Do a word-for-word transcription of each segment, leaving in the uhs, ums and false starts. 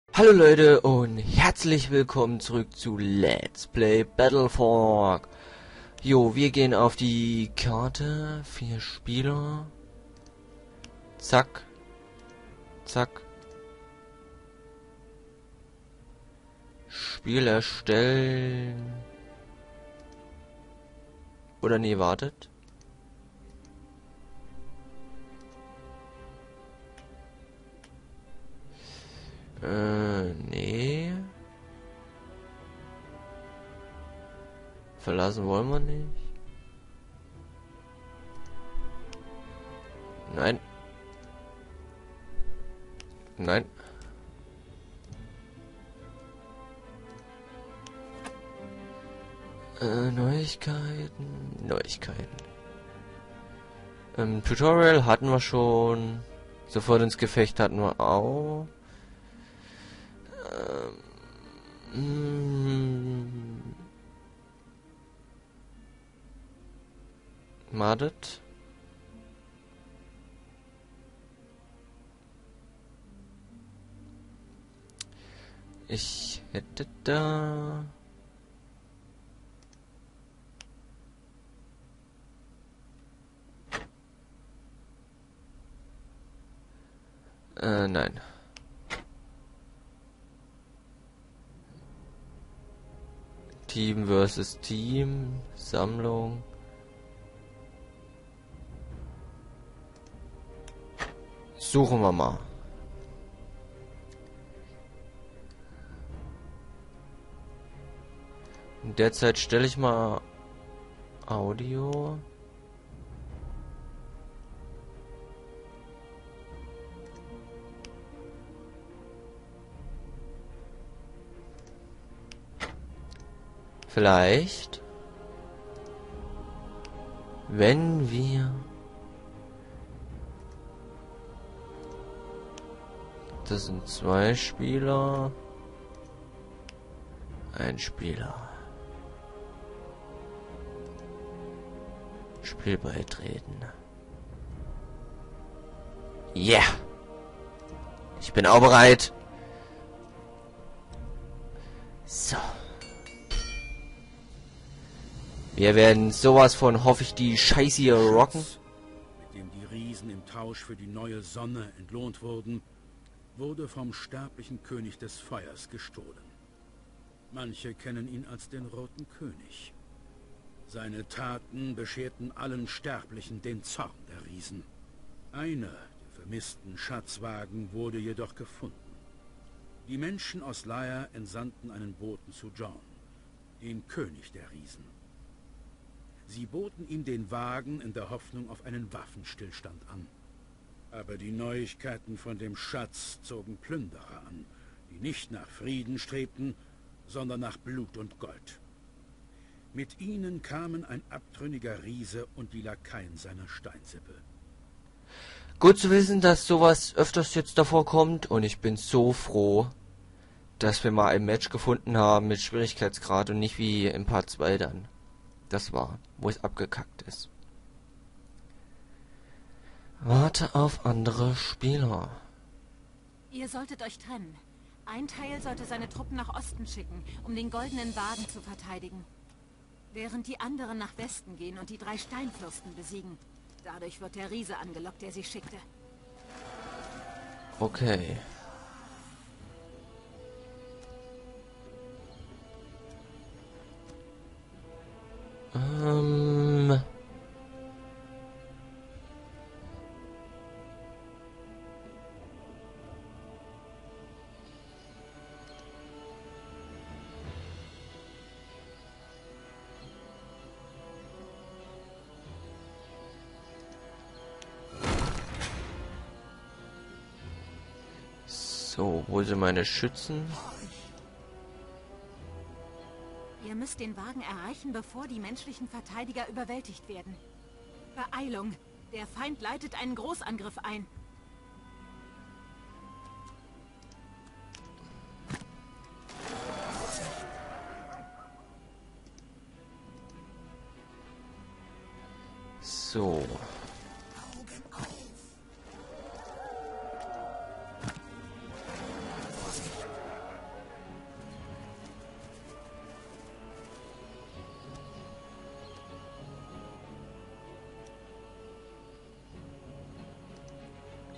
Hallo Leute und herzlich willkommen zurück zu Let's Play Battlefork. Jo, wir gehen auf die Karte, vier Spieler. Zack. Zack. Spiel erstellen. Oder nee, wartet. Äh, nee. Verlassen wollen wir nicht. Nein. Nein. Äh, Neuigkeiten. Neuigkeiten. Ähm, Tutorial hatten wir schon. Sofort ins Gefecht hatten wir auch. Ähm, Wartet. Ich hätte da... Äh, nein. Team versus Team. Sammlung. Suchen wir mal. In der Zeit stelle ich mal Audio. Vielleicht, wenn wir das sind zwei Spieler, ein Spieler. Spiel beitreten. Ja, yeah. Ich bin auch bereit. So. Wir werden sowas von, hoffe ich, die Scheiße hier rocken. Mit dem die Riesen im Tausch für die neue Sonne entlohnt wurden, wurde vom sterblichen König des Feuers gestohlen. Manche kennen ihn als den Roten König. Seine Taten bescherten allen Sterblichen den Zorn der Riesen. Einer der vermissten Schatzwagen wurde jedoch gefunden. Die Menschen aus Laia entsandten einen Boten zu John, dem König der Riesen. Sie boten ihm den Wagen in der Hoffnung auf einen Waffenstillstand an. Aber die Neuigkeiten von dem Schatz zogen Plünderer an, die nicht nach Frieden strebten, sondern nach Blut und Gold. Mit ihnen kamen ein abtrünniger Riese und die Lakaien seiner Steinsippe. Gut zu wissen, dass sowas öfters jetzt davor kommt, und ich bin so froh, dass wir mal ein Match gefunden haben mit Schwierigkeitsgrad und nicht wie im Part zwei dann. Das war, wo es abgekackt ist. Warte auf andere Spieler. Ihr solltet euch trennen. Ein Teil sollte seine Truppen nach Osten schicken, um den goldenen Wagen zu verteidigen. Während die anderen nach Westen gehen und die drei Steinfürsten besiegen. Dadurch wird der Riese angelockt, der sie schickte. Okay. Ähm... So, wo sind meine Schützen? Ihr müsst den Wagen erreichen, bevor die menschlichen Verteidiger überwältigt werden. Beeilung! Der Feind leitet einen Großangriff ein. So.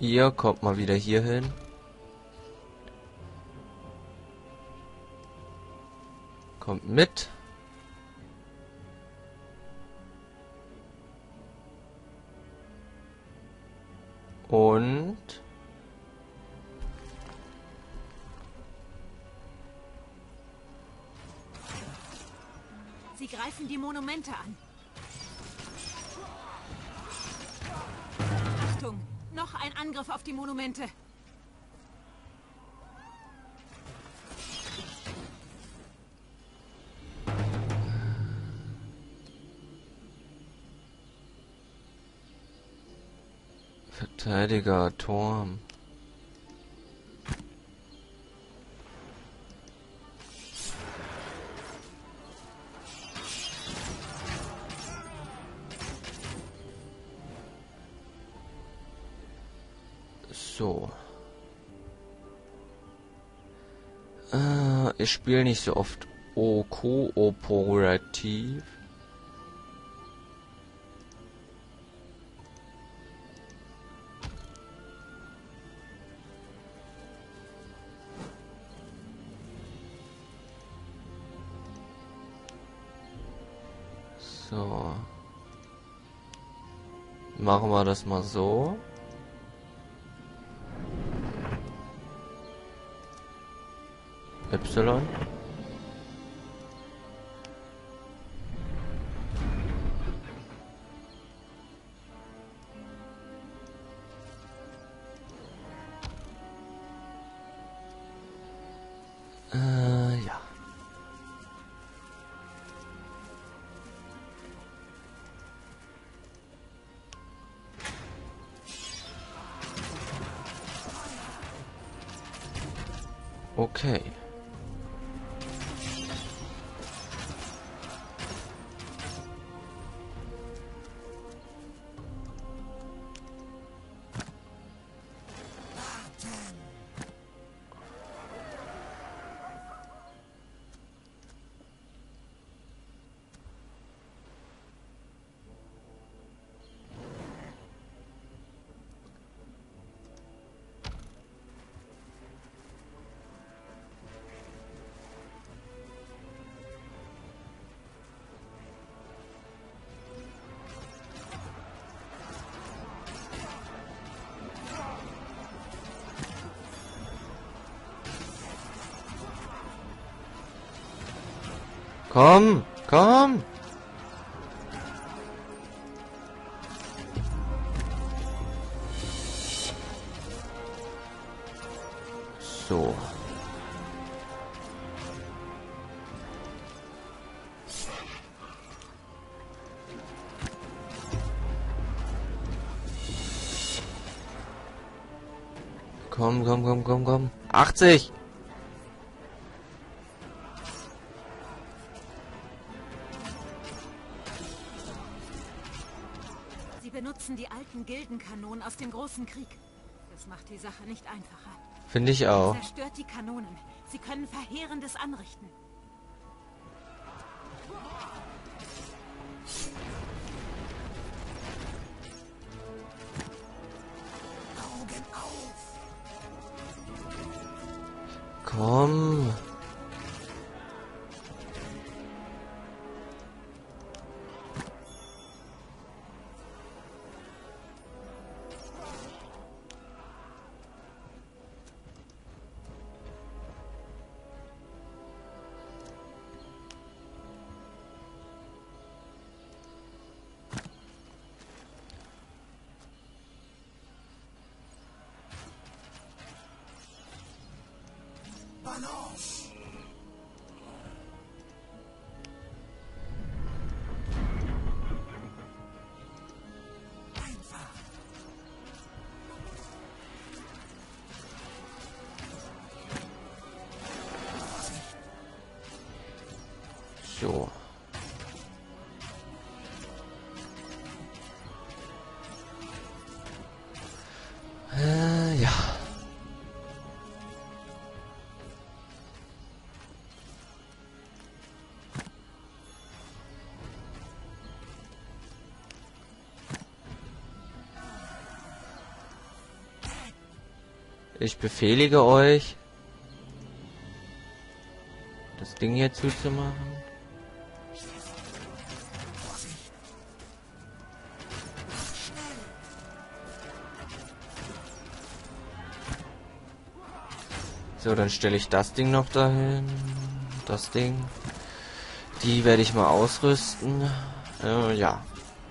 Ihr kommt mal wieder hier hin. Kommt mit. Und Sie greifen die Monumente an. Achtung, noch ein Angriff auf die Monumente. Verteidiger Turm. So. Äh, ich spiele nicht so oft O kooperativ. So. Machen wir das mal so. Y. Äh, ja. Okay. Komm, komm. So. Komm, komm, komm, komm, komm. achtzig. Sie benutzen die alten Gildenkanonen aus dem Großen Krieg. Das macht die Sache nicht einfacher. Finde ich auch. Zerstört die Kanonen. Sie können Verheerendes anrichten. Augen auf! Komm. Balance! Einfach! So. Äh, ja. Ich befehlige euch, das Ding hier zuzumachen. So, dann stelle ich das Ding noch dahin. Das Ding. Die werde ich mal ausrüsten. Äh, ja.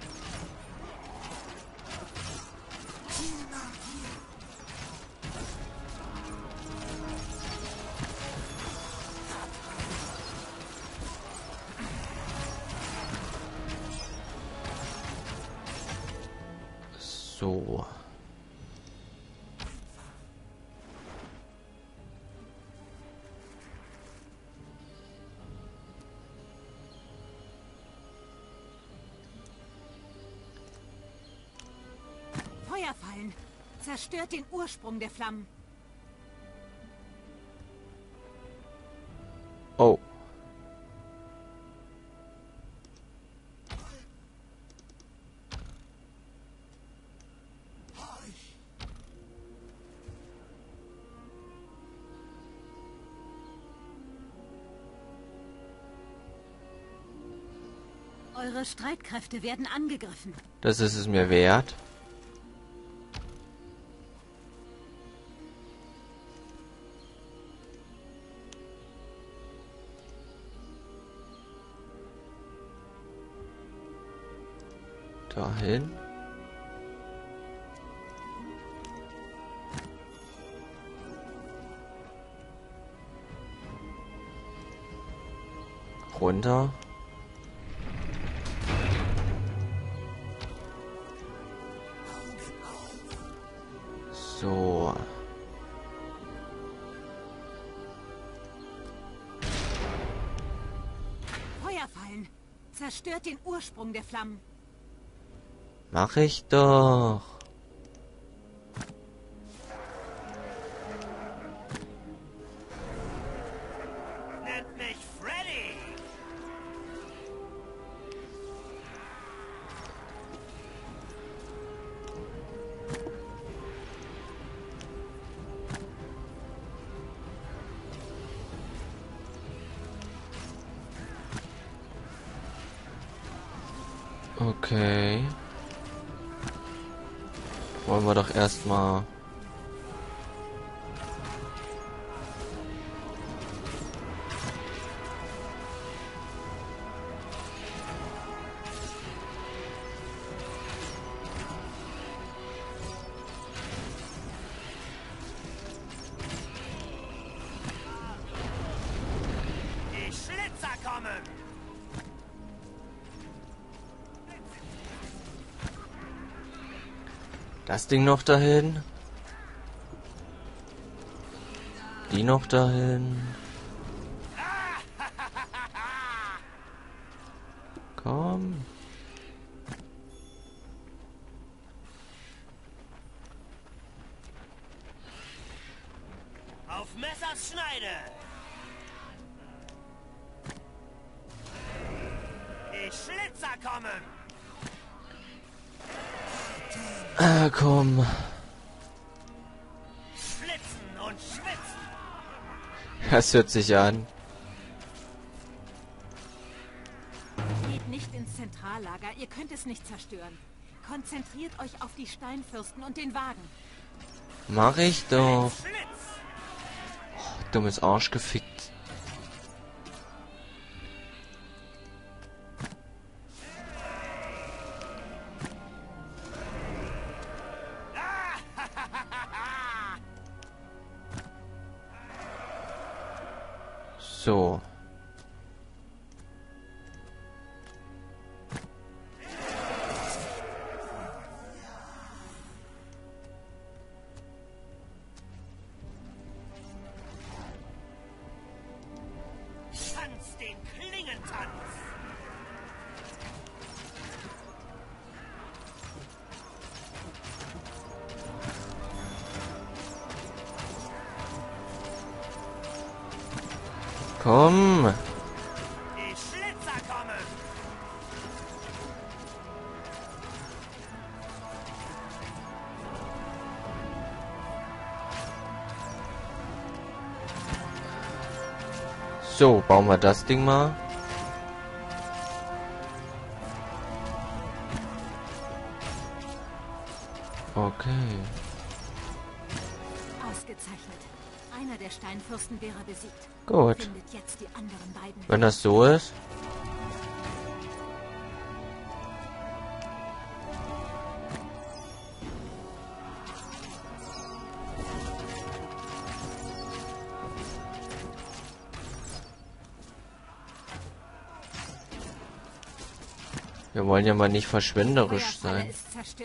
So. Feuerfallen. Zerstört den Ursprung der Flammen. Oh. Eure Streitkräfte werden angegriffen. Das ist es mir wert. Dahin. Runter. So. Feuerfallen. Zerstört den Ursprung der Flammen. Mach ich doch. Nennt mich Freddy. Okay. Wollen wir doch erstmal. Die Schlitzer kommen. Das Ding noch dahin. Die noch dahin. Komm. Auf Messers Schneide. Die Schlitzer kommen. Ah, komm. Schlitzen und schwitzen. Das hört sich an. Geht nicht ins Zentrallager. Ihr könnt es nicht zerstören. Konzentriert euch auf die Steinfürsten und den Wagen. Mach ich doch. Schlitz. Dummes Arsch gefickt. So. Tanz den Klingentanz. Komm. Die Schlitzer kommen. So, bauen wir das Ding mal. Okay. Ausgezeichnet. Einer der Steinfürsten wäre besiegt. Gut. Findet jetzt die anderen beiden. Wenn das so ist. Wir wollen ja mal nicht verschwenderisch Feuerfalle sein. ist zerstört.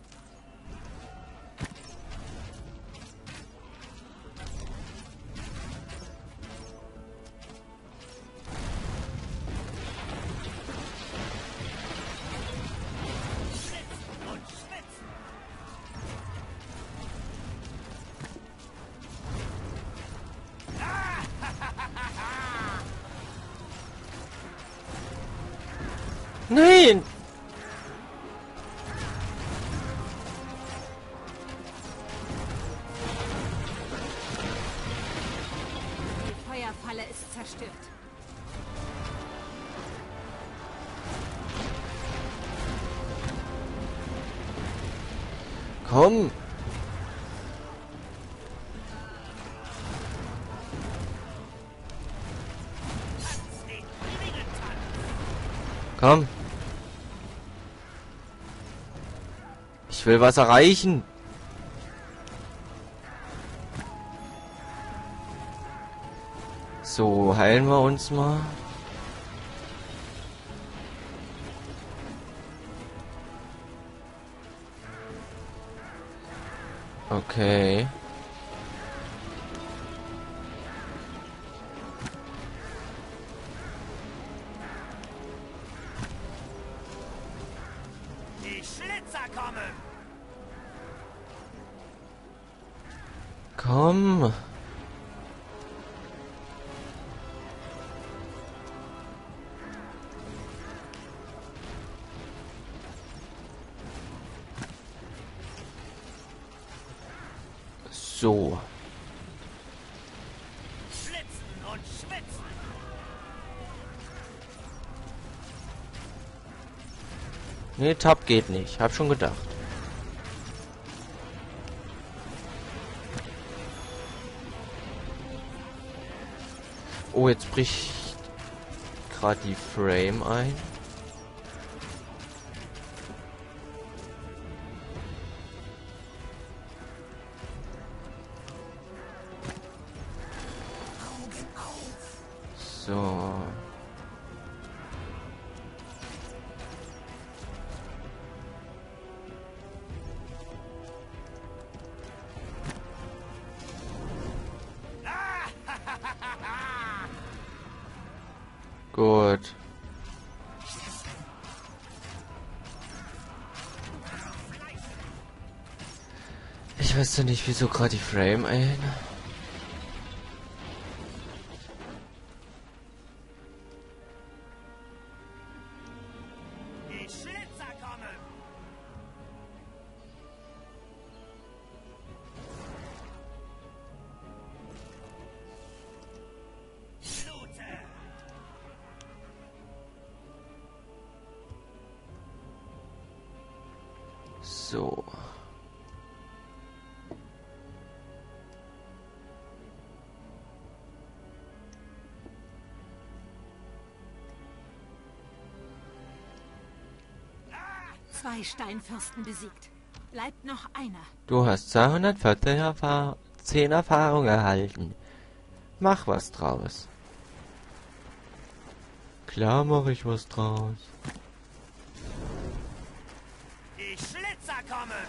Und schwitzen. Nein! Die Feuerfalle ist zerstört. Komm! Tanz den Klingentanz. Komm! Ich will was erreichen! So, heilen wir uns mal. Okay. Die Schlitzer kommen. Komm. So. Schlitzen und schwitzen. Nee, Tab geht nicht. Hab schon gedacht. Oh, jetzt bricht gerade die Frame ein. So. Gut. Ich weiß ja nicht, wieso gerade die Frame ein. Die Schlitzer kommen. Flute. So. Zwei Steinfürsten besiegt. Bleibt noch einer. Du hast zweihundertvierzig Erfahr zehn Erfahrung erhalten. Mach was draus. Klar mache ich was draus. Die Schlitzer kommen.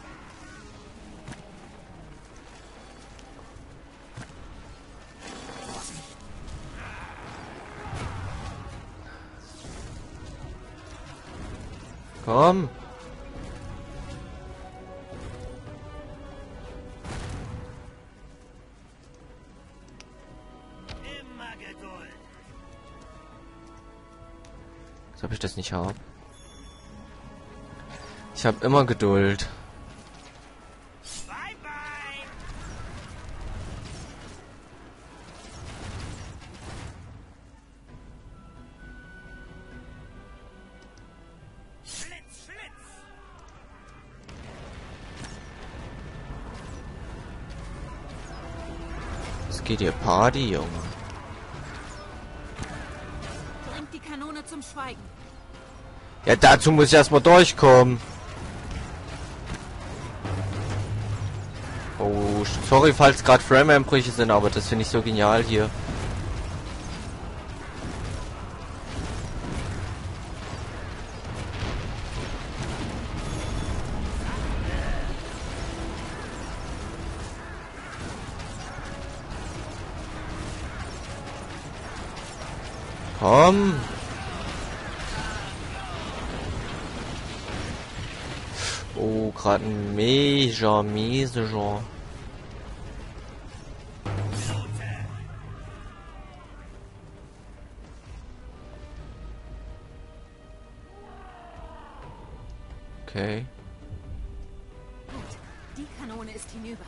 Komm. Immer Geduld. Als ob ich das nicht habe. Ich habe immer Geduld. Bye bye. geht hier Party, Junge. Bringt die Kanone zum Schweigen. Ja, dazu muss ich erstmal durchkommen. Oh, sorry, falls gerade Frame-Einbrüche sind, aber das finde ich so genial hier. Komm. Oh, gerade ein mega, mega. Okay. Gut, die Kanone ist hinüber.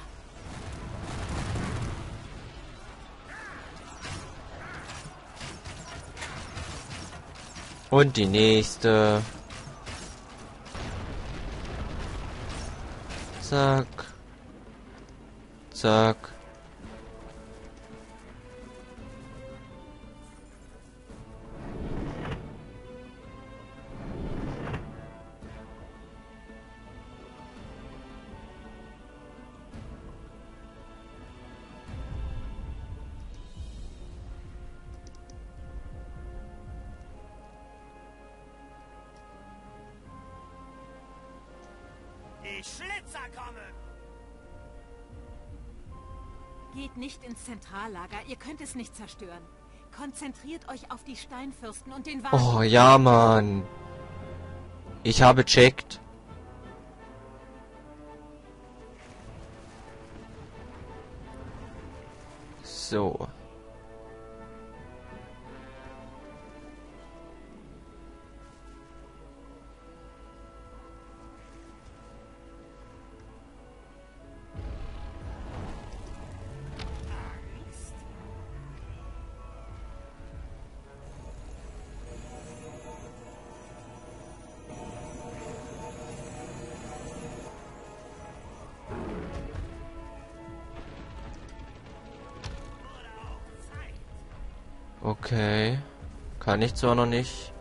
Und die nächste. Zack. Zack. Die Schlitzer kommen! Geht nicht ins Zentrallager, ihr könnt es nicht zerstören. Konzentriert euch auf die Steinfürsten und den Wagen. Oh ja, Mann. Ich habe checkt. So. Okay. Kann ich zwar noch nicht.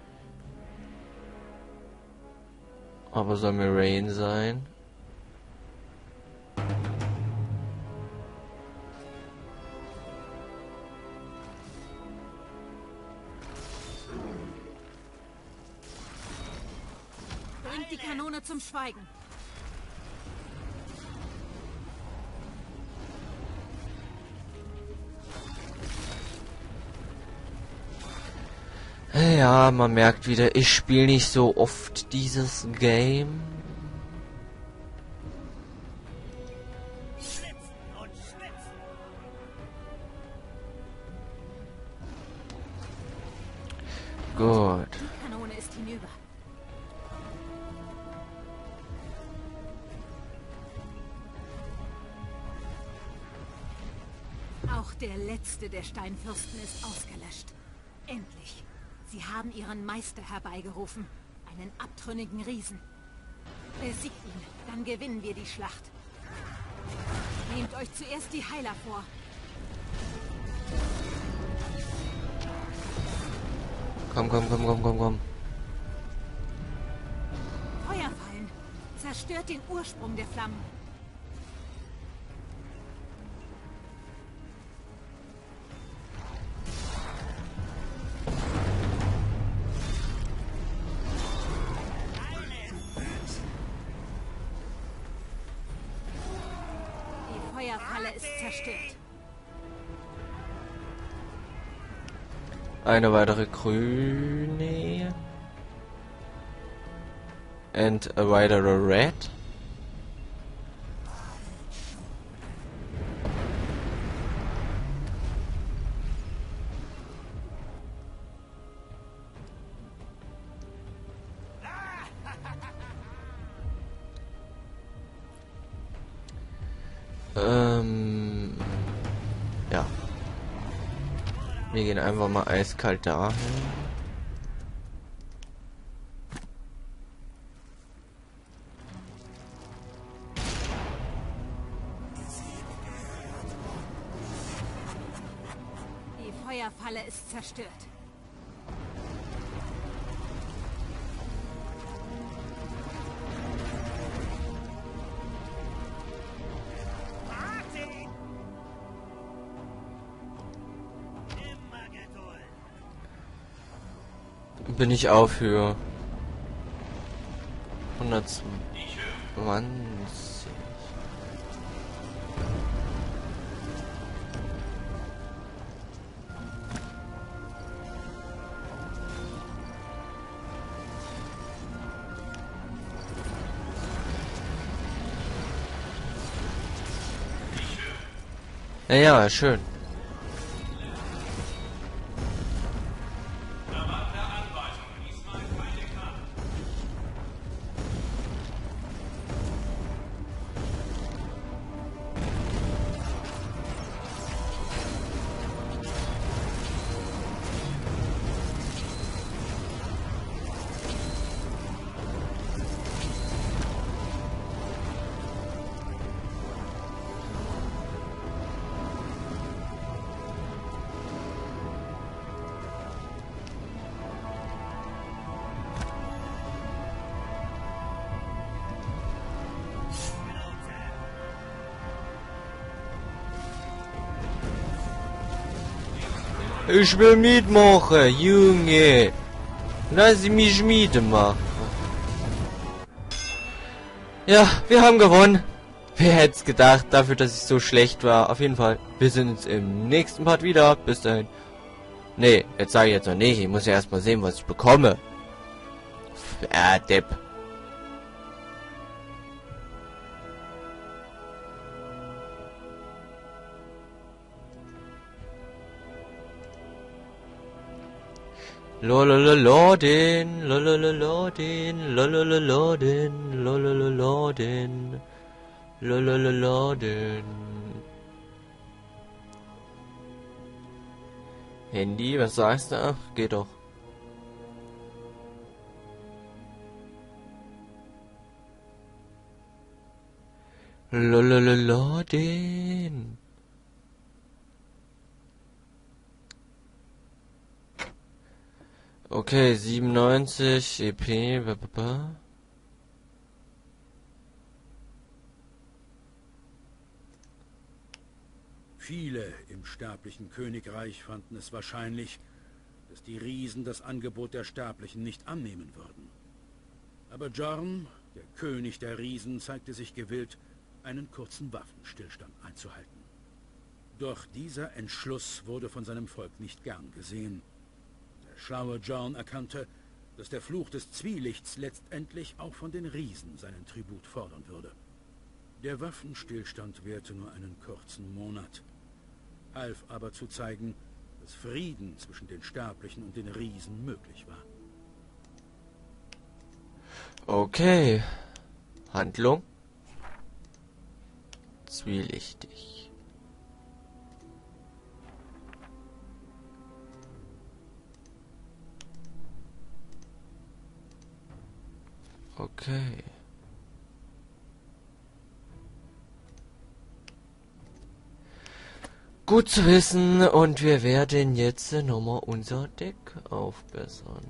Aber soll mir Rain sein? Bringt die Kanone zum Schweigen. Ja, man merkt wieder, ich spiele nicht so oft dieses Game. Schlitzen und schlitzen! Gut. Die Kanone ist hinüber. Auch der letzte der Steinfürsten ist ausgelöscht. Endlich. Sie haben ihren Meister herbeigerufen. Einen abtrünnigen Riesen. Besiegt ihn, dann gewinnen wir die Schlacht. Nehmt euch zuerst die Heiler vor. Komm, komm, komm, komm, komm, komm. Feuerfallen. Zerstört den Ursprung der Flammen. Die Feuerfalle ist zerstört. Eine weitere grüne. And a weitere red. Ähm, ja. Wir gehen einfach mal eiskalt dahin. Falle ist zerstört. Martin! Immer Geduld. Bin ich auch für hundertzwanzig. Ja, ja, schön. Ich will mitmachen, Junge. Lass mich mitmachen. Ja, wir haben gewonnen. Wer hätte es gedacht, dafür, dass ich so schlecht war. Auf jeden Fall, wir sehen uns im nächsten Part wieder. Bis dahin. Nee, jetzt sage ich jetzt noch nicht. Ich muss ja erstmal sehen, was ich bekomme. Ah, Depp. Lolololodin, lolololodin, lolololodin, lolololodin, lolololodin. Handy, was sagst du? Ach, geht doch. Lolololodin. Okay, siebenundneunzig E P. Blablabla. Viele im sterblichen Königreich fanden es wahrscheinlich, dass die Riesen das Angebot der Sterblichen nicht annehmen würden. Aber Jorn, der König der Riesen, zeigte sich gewillt, einen kurzen Waffenstillstand einzuhalten. Doch dieser Entschluss wurde von seinem Volk nicht gern gesehen. Der schlaue Jorn erkannte, dass der Fluch des Zwielichts letztendlich auch von den Riesen seinen Tribut fordern würde. Der Waffenstillstand währte nur einen kurzen Monat, half aber zu zeigen, dass Frieden zwischen den Sterblichen und den Riesen möglich war. Okay. Handlung. Zwielichtig. Okay. Gut zu wissen, und wir werden jetzt nochmal unser Deck aufbessern.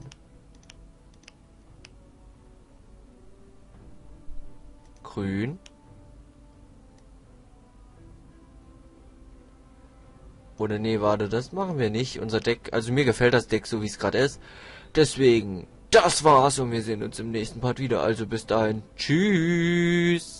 Grün. Oder nee, warte, das machen wir nicht. Unser Deck, also mir gefällt das Deck so, wie es gerade ist. Deswegen, das war's und wir sehen uns im nächsten Part wieder. Also bis dahin, tschüss.